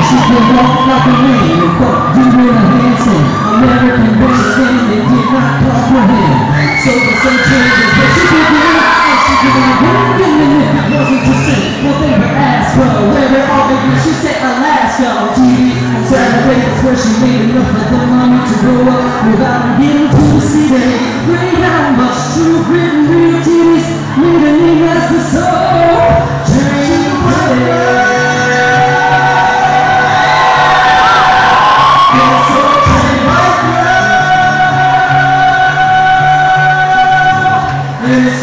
She can walk like a man, but you in a handstand. American bandstand, they did not comprehend. So the same changes that she could do, and she could not work in the minute. Wasn't to sing, my favorite ass, but where they're all making, she said Alaska on TV. On Saturday, that's where she made enough of the money to grow up without getting to the city. Bring down much true written real titties, leading as the soul. Train party. It's